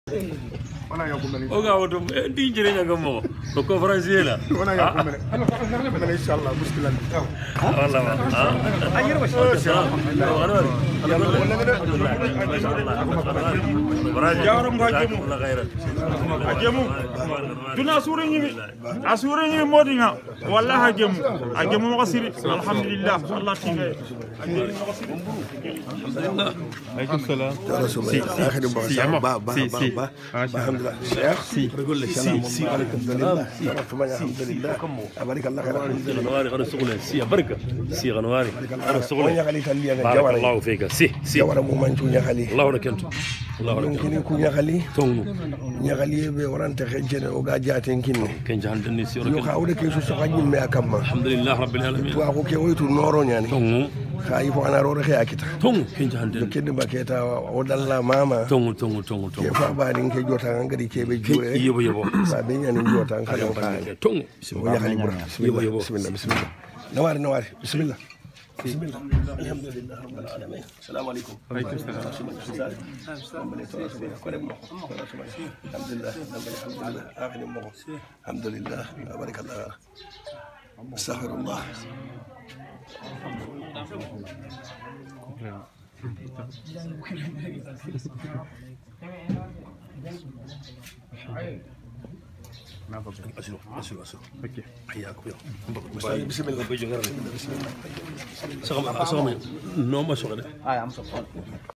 oga woto ndi jere nyanga mo ko conférence la wana ya ko mene inshallah muskilan wala ma ayir ba jawaram hajemu hajemu tuna sure nyimi asure nyimi modinga wallahi hajemu mo kasiri alhamdulillah allah tinga alhamdulillah alaykum salam اخر با الحمد لله شيخ بقول لك سي عليكم السلام الحمد لله بارك الله خير غنواري غير الشغل سي بركه سي غنواري غير الشغل يا خلي تلي انا بارك الله فيك سي جوار مو منتو يا خلي الله لك انت الله لك يمكن يكون يا خلي تونو يا خلي be warante xejene o ga jaaten kinne ken jahantani si yo xawde ke so saxajin me akamma alhamdulillah rabbil alamin wa ko ke woytu noro nyani tongu kay fo ana rore xe akita tongu ken jahantani kedde baketa o dalla mama tongu ke fa baadi ke jota ngadi kebe jure yebo ba be nyani jota ngada tongu ya khali bura bismillah nawari bismillah alhamdulillah rabbil alamin assalamu alaykum alaykum salam alhamdulillah barakallah astaghfirullah أسلو اوكي حياكم يا بسم الله بسم الله سلام نوم شغله